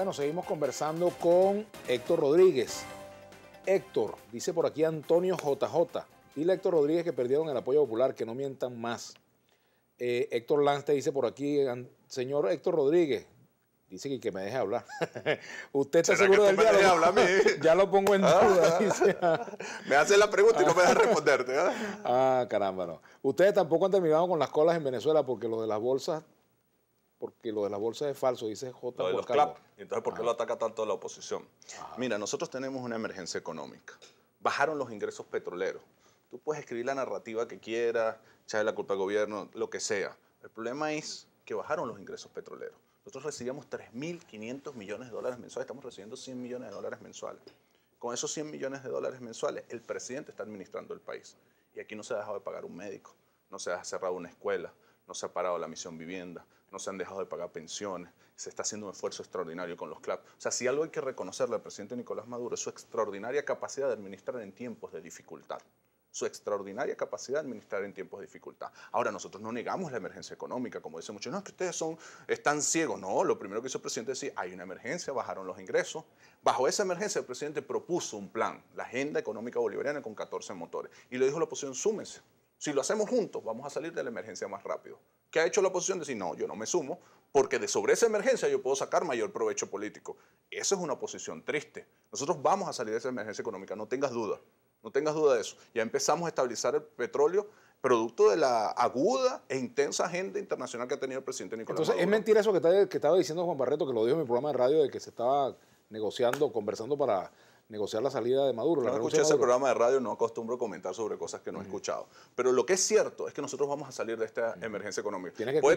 Bueno, seguimos conversando con Héctor Rodríguez. Héctor, dice por aquí Antonio JJ. Dile a Héctor Rodríguez que perdieron el apoyo popular, que no mientan más. Héctor Lance dice por aquí, señor Héctor Rodríguez, dice que me deje hablar. ¿Usted está seguro del diálogo? Hablar a mí? Ya lo pongo en duda. Dice. Me hace la pregunta y no me deja responderte. Caramba, no. Ustedes tampoco han terminado con las colas en Venezuela porque lo de las bolsas es falso, dice J. Lo de los Calvo. CLAP. Entonces, ¿por qué lo ataca tanto la oposición? Mira, nosotros tenemos una emergencia económica. Bajaron los ingresos petroleros. Tú puedes escribir la narrativa que quieras, echarle la culpa al gobierno, lo que sea. El problema es que bajaron los ingresos petroleros. Nosotros recibíamos 3.500 millones de dólares mensuales, estamos recibiendo 100 millones de dólares mensuales. Con esos 100 millones de dólares mensuales, el presidente está administrando el país. Y aquí no se ha dejado de pagar un médico, no se ha cerrado una escuela, no se ha parado la misión vivienda, no se han dejado de pagar pensiones, se está haciendo un esfuerzo extraordinario con los CLAP. O sea, si algo hay que reconocerle al presidente Nicolás Maduro es su extraordinaria capacidad de administrar en tiempos de dificultad. Su extraordinaria capacidad de administrar en tiempos de dificultad. Ahora, nosotros no negamos la emergencia económica, como dicen muchos, no, es que ustedes están ciegos. No, lo primero que hizo el presidente es decir, hay una emergencia, bajaron los ingresos. Bajo esa emergencia, el presidente propuso un plan, la Agenda Económica Bolivariana con 14 motores. Y le dijo a la oposición, súmense. Si lo hacemos juntos, vamos a salir de la emergencia más rápido. ¿Qué ha hecho la oposición? Decir, no, yo no me sumo, porque sobre esa emergencia yo puedo sacar mayor provecho político. Eso es una oposición triste. Nosotros vamos a salir de esa emergencia económica, no tengas duda. No tengas duda de eso. Ya empezamos a estabilizar el petróleo, producto de la aguda e intensa agenda internacional que ha tenido el presidente Nicolás Maduro. Entonces, ¿es mentira eso que estaba diciendo Juan Barreto, que lo dijo en mi programa de radio, de que se estaba conversando para negociar la salida de Maduro? No escuché ese programa de radio, no acostumbro a comentar sobre cosas que no he escuchado. Pero lo que es cierto es que nosotros vamos a salir de esta emergencia económica.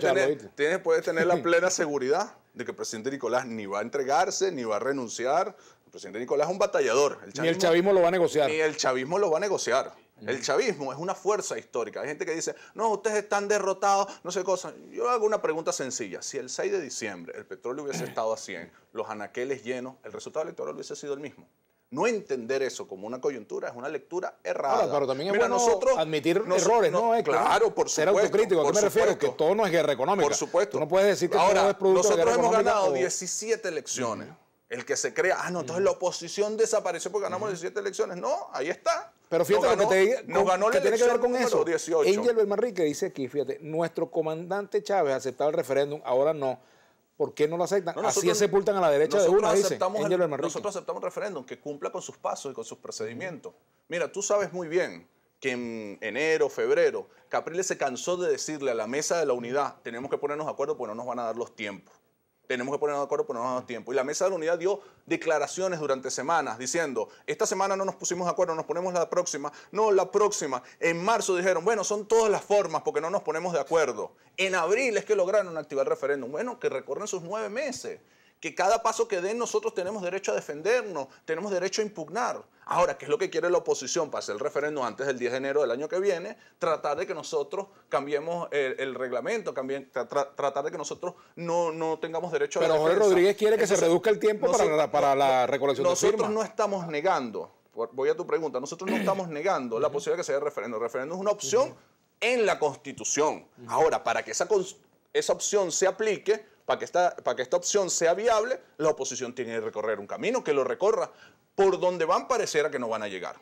Puede tener la plena seguridad de que el presidente Nicolás ni va a entregarse, ni va a renunciar. El presidente Nicolás es un batallador. Ni el chavismo lo va a negociar. Ni el chavismo lo va a negociar. El chavismo es una fuerza histórica. Hay gente que dice, no, ustedes están derrotados, no sé cosas. Yo hago una pregunta sencilla. Si el 6 de diciembre el petróleo hubiese estado a 100, los anaqueles llenos, el resultado electoral hubiese sido el mismo. No entender eso como una coyuntura es una lectura errada. Ahora, pero también es bueno admitir errores, ¿no? Claro, por supuesto. Ser autocrítico, ¿a qué me refiero? Que todo no es guerra económica. Por supuesto. Tú no puedes decir que todo es producto de guerra económica. Nosotros hemos ganado 17 elecciones. El que se crea, no, entonces la oposición desapareció porque ganamos 17 elecciones. No, ahí está. Pero fíjate lo que te diga, que tiene que ver con eso. 18. Angel Belmanrique dice aquí, fíjate, nuestro comandante Chávez aceptaba el referéndum, ahora no. ¿Por qué no lo aceptan? Así sepultan a la derecha de una, dice Angel Belmanrique. Nosotros aceptamos el referéndum que cumpla con sus pasos y con sus procedimientos. Mira, tú sabes muy bien que en enero, febrero, Capriles se cansó de decirle a la mesa de la unidad, tenemos que ponernos de acuerdo porque no nos van a dar los tiempos. Tenemos que ponernos de acuerdo porque no nos dan tiempo. Y la mesa de la unidad dio declaraciones durante semanas diciendo, esta semana no nos pusimos de acuerdo, nos ponemos la próxima. No, la próxima. En marzo dijeron, bueno, son todas las formas porque no nos ponemos de acuerdo. En abril es que lograron activar el referéndum. Bueno, que recorren sus 9 meses. Que cada paso que den nosotros tenemos derecho a defendernos, tenemos derecho a impugnar. Ahora, ¿qué es lo que quiere la oposición para hacer el referéndum antes del 10 de enero del año que viene? Tratar de que nosotros cambiemos el reglamento, tratar de que nosotros no tengamos derecho a la defensa. Pero Jorge Rodríguez quiere que se reduzca el tiempo para la recolección de firmas. Nosotros no estamos negando, voy a tu pregunta, nosotros no estamos negando la posibilidad de que se haga el referéndum. El referéndum es una opción en la Constitución. Ahora, para que esa opción se aplique, para que esta opción sea viable, la oposición tiene que recorrer un camino que lo recorra por donde van pareciera que no van a llegar.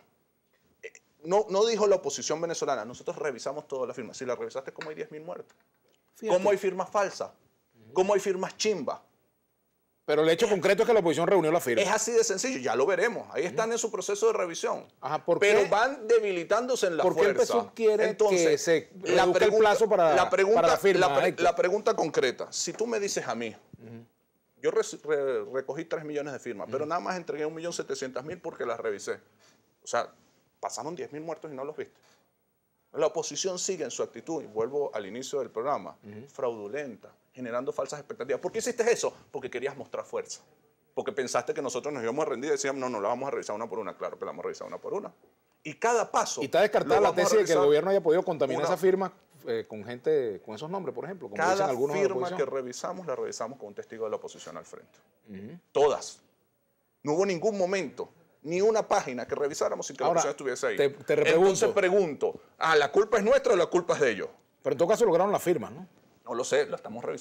No dijo la oposición venezolana, nosotros revisamos todas las firmas. Si la revisaste, ¿cómo hay 10.000 muertos? Fíjate. ¿Cómo hay firmas falsas? ¿Cómo hay firmas chimbas? Pero el hecho concreto es que la oposición reunió la firma. Es así de sencillo, ya lo veremos. Ahí están en su proceso de revisión. Ajá, pero van debilitándose en la fuerza. ¿Por qué el PSUV quiere que se reduzca el plazo para la firma? La pregunta concreta, si tú me dices a mí, yo recogí 3 millones de firmas, pero nada más entregué 1.700.000 porque las revisé. O sea, pasaron 10.000 muertos y no los viste. La oposición sigue en su actitud, y vuelvo al inicio del programa, fraudulenta, generando falsas expectativas. ¿Por qué hiciste eso? Porque querías mostrar fuerza. Porque pensaste que nosotros nos íbamos a rendir y decíamos, no la vamos a revisar una por una. Claro que la vamos a revisar una por una. Y cada paso... Y está descartada la tesis de que el gobierno haya podido contaminar esa firma con gente, con esos nombres, por ejemplo. Como cada firma que revisamos, la revisamos con un testigo de la oposición al frente. Todas. No hubo ningún momento, ni una página que revisáramos sin que la oposición estuviese ahí. Entonces pregunto, ¿la culpa es nuestra o la culpa es de ellos? Pero en todo caso lograron las firmas, ¿no? No lo sé, lo estamos revisando.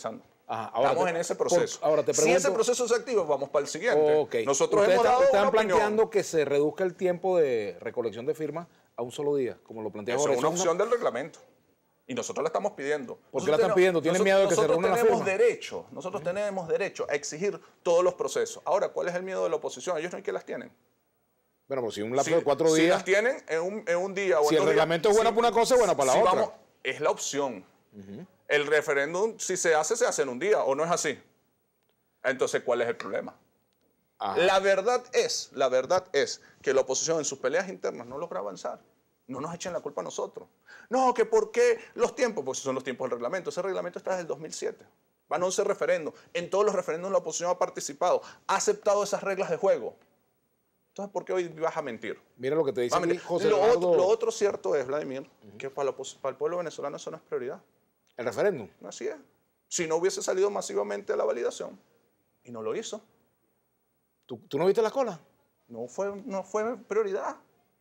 Ajá, Estamos en ese proceso. Ahora te pregunto, si ese proceso se activa, vamos para el siguiente. Okay. Nosotros hemos dado están una planteando opinión. que se reduzca el tiempo de recolección de firmas a un solo día, como lo plantea Eso Jorge. es una opción del reglamento. Y nosotros la estamos pidiendo. ¿Por qué la están pidiendo? ¿Tienen miedo de que se reúnan las firmas? Nosotros tenemos derecho a exigir todos los procesos. Ahora, ¿cuál es el miedo de la oposición? Ellos no hay que las tienen. Bueno, pues si un lapso de 4 días... Si las tienen en un día o si en 2 días... el reglamento es bueno para una cosa, es bueno para la otra. Vamos, es la opción. El referéndum, si se hace en un día, ¿o no es así? Entonces, ¿cuál es el problema? Ajá. La verdad es que la oposición en sus peleas internas no logra avanzar. No nos echen la culpa a nosotros. No, que por qué los tiempos, pues son los tiempos del reglamento. Ese reglamento está desde el 2007. Van 11 referendos. En todos los referendos la oposición ha participado, ha aceptado esas reglas de juego. Entonces, ¿por qué hoy vas a mentir? Mira lo que te dice aquí José lo Leonardo... otro cierto es, Vladimir, que para el pueblo venezolano eso no es prioridad. ¿El referéndum? Así es. Si no hubiese salido masivamente a la validación, y no lo hizo. ¿Tú no viste la cola? No fue prioridad.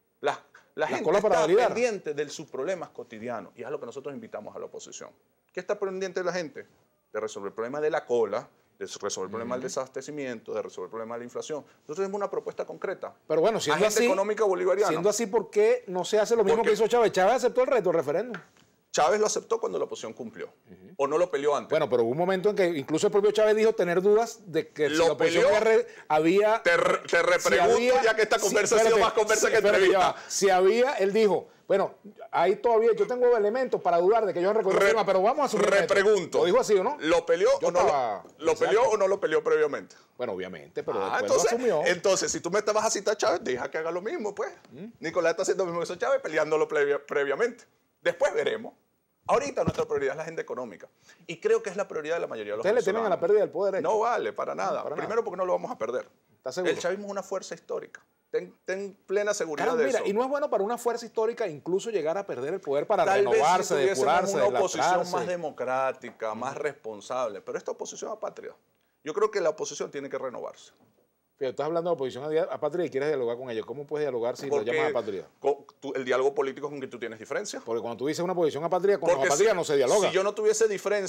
La gente cola para está validar. pendiente de sus problemas cotidianos, y es a lo que nosotros invitamos a la oposición. ¿Qué está pendiente de la gente? De resolver el problema de la cola, de resolver el problema del desabastecimiento, de resolver el problema de la inflación. Nosotros tenemos una propuesta concreta. Pero bueno, siendo Agenda así, económica bolivariana. siendo así, ¿por qué no se hace lo mismo Porque que hizo Chávez? Chávez aceptó el reto del referéndum. Chávez lo aceptó cuando la oposición cumplió. O no lo peleó antes. Bueno, pero hubo un momento en que incluso el propio Chávez dijo tener dudas de que si ¿Lo la oposición peleó? había... Te repregunto, ya que esta conversa ha sido más conversa que entrevista. Si había, él dijo, bueno, ahí todavía yo tengo elementos para dudar de que ellos han recogido firma, pero vamos a asumir esto. Repregunto. ¿Lo dijo así o no? ¿Lo peleó Yo o no estaba- lo peleó Exacto. o no lo peleó previamente? Bueno, obviamente, pero después Entonces, lo asumió. entonces, si tú me estabas a citar a Chávez, deja que haga lo mismo, pues. Nicolás está haciendo lo mismo que hizo Chávez, peleándolo previamente. Después veremos. Ahorita nuestra prioridad es la agenda económica. Y creo que es la prioridad de la mayoría de los Ustedes le temen a la pérdida del poder. No vale, para nada. para Primero porque no lo vamos a perder. ¿Estás seguro? El chavismo es una fuerza histórica. Ten plena seguridad Caramba, de mira, eso. y no es bueno para una fuerza histórica incluso llegar a perder el poder para Tal renovarse, vez si tuviésemos depurarse, una oposición deslastrarse. más democrática, más responsable. Pero esta oposición apátrida, yo creo que la oposición tiene que renovarse. Fíjate, estás hablando de oposición apátrida y quieres dialogar con ellos. ¿Cómo puedes dialogar si lo Porque llamas apátrida? el diálogo político es con que tú tienes diferencias. Porque cuando tú dices una posición apátrida, con los Porque apátridas no se dialoga. Si yo no tuviese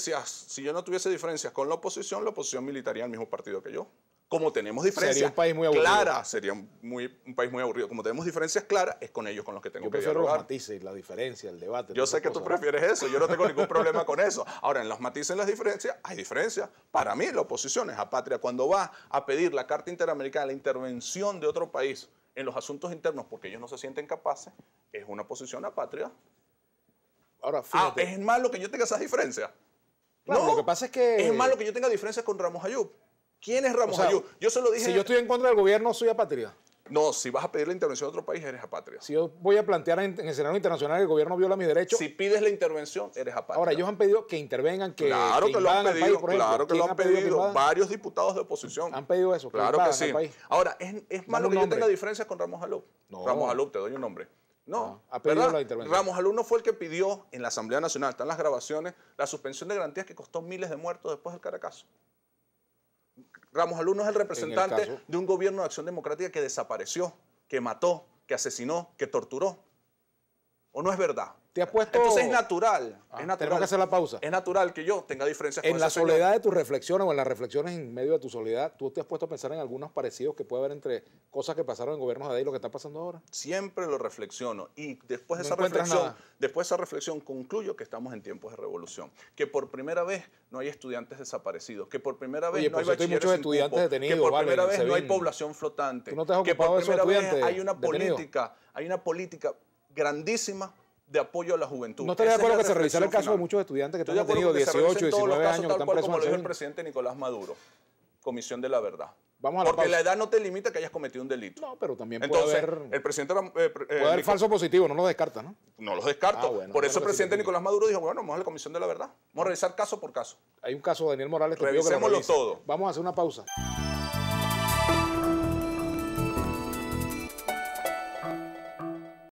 diferencias con la oposición militaría el mismo partido que yo. Como tenemos diferencias Sería un país muy aburrido. claras, sería un país muy aburrido. Como tenemos diferencias claras, es con ellos con los que tengo Yo que prefiero los dialogar. matices, la diferencia, el debate. Yo sé que tú prefieres eso, yo no tengo ningún problema con eso. Ahora, en los matices, en las diferencias, hay diferencias. Para mí, la oposición es apátrida. Cuando va a pedir la Carta Interamericana, la intervención de otro país en los asuntos internos porque ellos no se sienten capaces, es una posición apátrida. Ahora, fíjate. ¿Es malo que yo tenga esas diferencias? Claro, No, lo que pasa es que... es malo que yo tenga diferencias con Ramos Ayub. ¿Quién es Ramos O sea, Ayub? Yo se lo dije... Si yo estoy en contra del gobierno, soy apátrida. No, si vas a pedir la intervención de otro país, eres apátrida. Si yo voy a plantear en el escenario internacional que el gobierno viola mis derechos... Si pides la intervención, eres apátrida. Ahora, ellos han pedido que intervengan, que Claro que lo han invadan el pedido, país, por ejemplo. claro que ¿Quién lo han ha pedido que pedido. invadan? Varios diputados de oposición. Han pedido eso, que Claro que invadan sí. el país. Ahora, ¿es malo un que yo nombre. tenga diferencias con Ramos Ayub? No. Ramos Ayub, te doy un nombre. No, Ha pedido ¿verdad? la intervención. Ramos Ayub no fue el que pidió en la Asamblea Nacional, están las grabaciones, la suspensión de garantías que costó miles de muertos después del Caracazo. Ramos Ayub no es el representante caso- de un gobierno de acción democrática que desapareció, que mató, que asesinó, que torturó. ¿O no es verdad? Te has puesto... Entonces es natural, es natural. Tenemos que hacer la pausa. Es natural que yo tenga diferencias con En la ese señor. soledad de tus reflexiones o en las reflexiones en medio de tu soledad, ¿tú te has puesto a pensar en algunos parecidos que puede haber entre cosas que pasaron en gobiernos de ahí y lo que está pasando ahora? Siempre lo reflexiono y después de No encuentras nada. después de esa reflexión concluyo que estamos en tiempos de revolución, que por primera vez no hay estudiantes desaparecidos, que por primera vez Oye, no hay por cierto, hay bachilleres muchos sin estudiantes cupo, detenidos, que por vale, primera en vez no hay SEBIN. población flotante, ¿Tú no te has que ocupado por de esos primera vez estudiantes hay una política grandísima de apoyo a la juventud. ¿No estarías de Esa es acuerdo la que se revisara el reflexión caso de final. muchos estudiantes que Estoy de han tenido acuerdo que se 18, revisen todos los 19 casos años que tal están cual presos como en lo dijo el SEBIN? presidente Nicolás Maduro, Comisión de la Verdad. Vamos a la Porque pausa. la edad no te limita que hayas cometido un delito. No, pero también Entonces, puede haber, el presidente puede haber falso positivo, no lo descarta, ¿no? no los descarto. Ah, bueno, por eso el claro que sí, presidente sí. Nicolás Maduro dijo, bueno, vamos a la Comisión de la Verdad. Vamos a revisar caso por caso. Hay un caso de Daniel Morales que pidió que lo Revisémoslo revise. todo. Vamos a hacer una pausa.